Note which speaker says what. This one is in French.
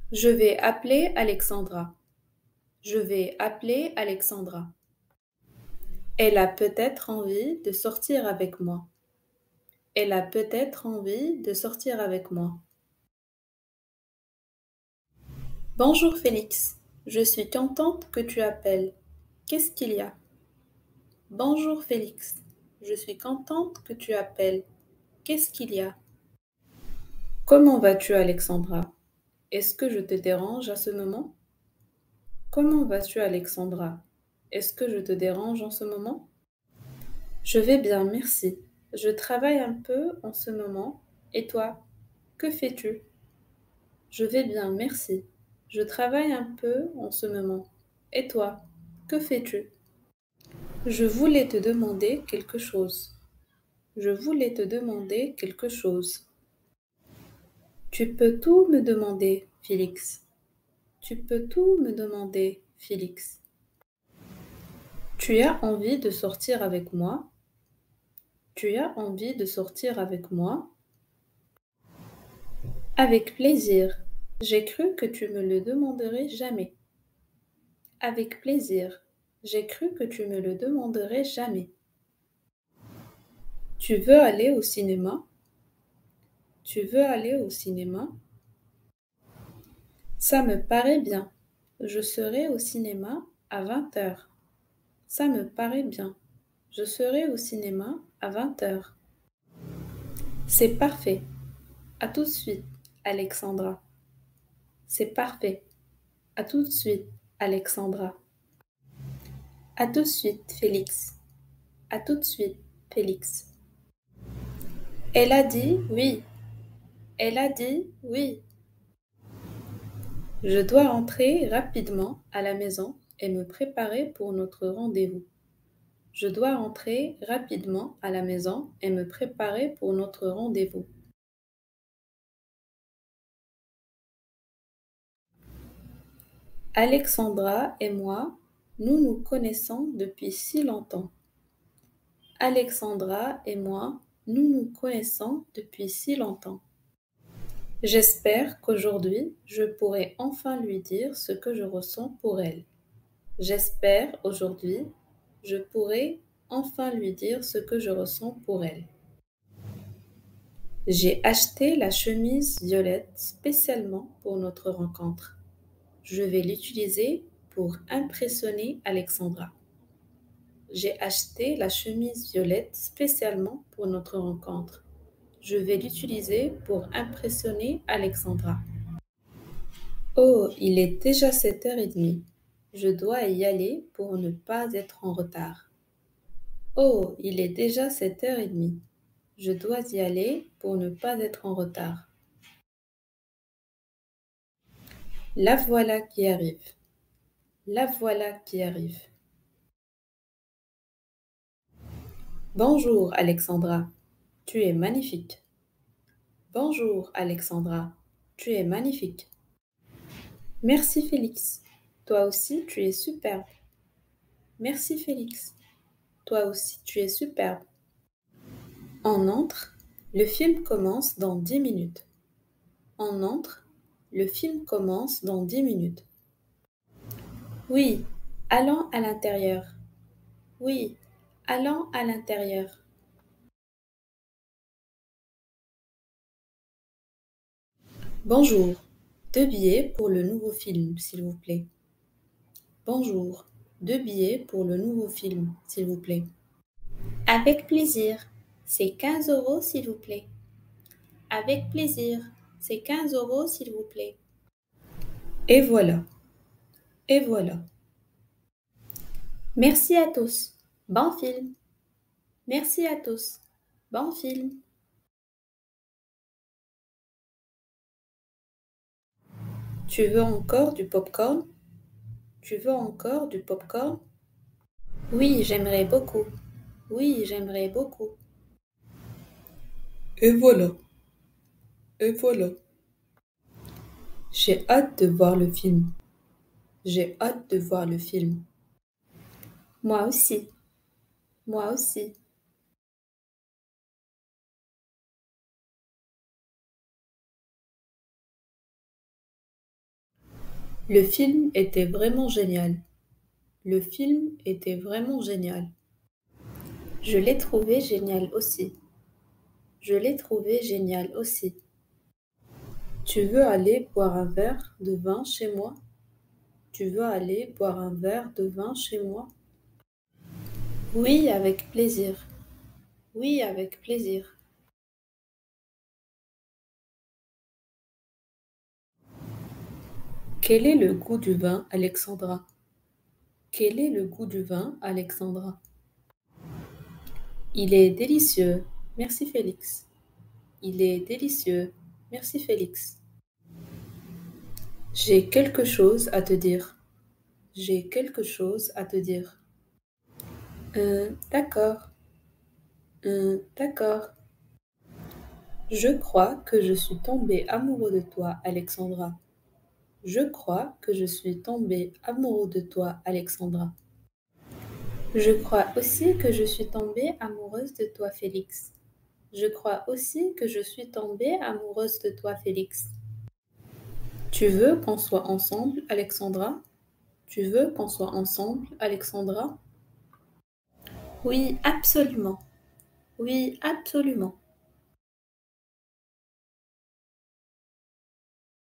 Speaker 1: Je vais appeler Alexandra. Je vais appeler Alexandra. Elle a peut-être envie de sortir avec moi. Elle a peut-être envie de sortir avec moi. Bonjour Félix, je suis contente que tu appelles. Qu'est-ce qu'il y a? Bonjour Félix, je suis contente que tu appelles. Qu'est-ce qu'il y a? Comment vas-tu Alexandra? Est-ce que je te dérange à ce moment? Comment vas-tu Alexandra? Est-ce que je te dérange en ce moment? Je vais bien, merci. Je travaille un peu en ce moment. Et toi, que fais-tu? Je vais bien, merci. Je travaille un peu en ce moment. Et toi, que fais-tu? Je voulais te demander quelque chose. Je voulais te demander quelque chose. Tu peux tout me demander, Félix. Tu peux tout me demander, Félix. Tu as envie de sortir avec moi? Tu as envie de sortir avec moi? Avec plaisir. J'ai cru que tu me le demanderais jamais. Avec plaisir. J'ai cru que tu me le demanderais jamais. Tu veux aller au cinéma? Tu veux aller au cinéma? Ça me paraît bien. Je serai au cinéma à 20 heures. Ça me paraît bien. Je serai au cinéma à 20 heures. C'est parfait. À tout de suite, Alexandra. C'est parfait. À tout de suite, Alexandra. À tout de suite, Félix. À tout de suite, Félix. Elle a dit oui. Elle a dit oui. Je dois rentrer rapidement à la maison et me préparer pour notre rendez-vous. Je dois rentrer rapidement à la maison et me préparer pour notre rendez-vous. Alexandra et moi, nous nous connaissons depuis si longtemps. Alexandra et moi, nous nous connaissons depuis si longtemps. J'espère qu'aujourd'hui, je pourrai enfin lui dire ce que je ressens pour elle. J'espère aujourd'hui, je pourrai enfin lui dire ce que je ressens pour elle. J'ai acheté la chemise violette spécialement pour notre rencontre. Je vais l'utiliser pour impressionner Alexandra. J'ai acheté la chemise violette spécialement pour notre rencontre. Je vais l'utiliser pour impressionner Alexandra. Oh, il est déjà 7h30. Je dois y aller pour ne pas être en retard. Oh, il est déjà 7h30. Je dois y aller pour ne pas être en retard. La voilà qui arrive. La voilà qui arrive. Bonjour, Alexandra. Tu es magnifique. Bonjour, Alexandra. Tu es magnifique. Merci, Félix. Toi aussi, tu es superbe. Merci, Félix. Toi aussi, tu es superbe. On entre. Le film commence dans 10 minutes. On entre. Le film commence dans 10 minutes. Oui, allons à l'intérieur. Oui, allons à l'intérieur. Bonjour. 2 billets pour le nouveau film, s'il vous plaît. Bonjour. 2 billets pour le nouveau film, s'il vous plaît. Avec plaisir. C'est 15 € s'il vous plaît. Avec plaisir. C'est 15 € s'il vous plaît. Et voilà. Et voilà. Merci à tous. Bon film. Merci à tous. Bon film. Tu veux encore du popcorn? Tu veux encore du popcorn? Oui, j'aimerais beaucoup. Oui, j'aimerais beaucoup. Et voilà. Et voilà. J'ai hâte de voir le film. J'ai hâte de voir le film. Moi aussi. Moi aussi. Le film était vraiment génial. Le film était vraiment génial. Je l'ai trouvé génial aussi. Je l'ai trouvé génial aussi. Tu veux aller boire un verre de vin chez moi? Tu veux aller boire un verre de vin chez moi? Oui, avec plaisir. Oui, avec plaisir. Quel est le goût du vin, Alexandra? Quel est le goût du vin, Alexandra? Il est délicieux. Merci, Félix. Il est délicieux. Merci, Félix. J'ai quelque chose à te dire. J'ai quelque chose à te dire. D'accord. D'accord. Je crois que je suis tombé amoureux de toi, Alexandra. Je crois que je suis tombé amoureux de toi, Alexandra. Je crois aussi que je suis tombée amoureuse de toi, Félix. Je crois aussi que je suis tombée amoureuse de toi, Félix. Tu veux qu'on soit ensemble, Alexandra? Tu veux qu'on soit ensemble, Alexandra? Oui, absolument. Oui, absolument.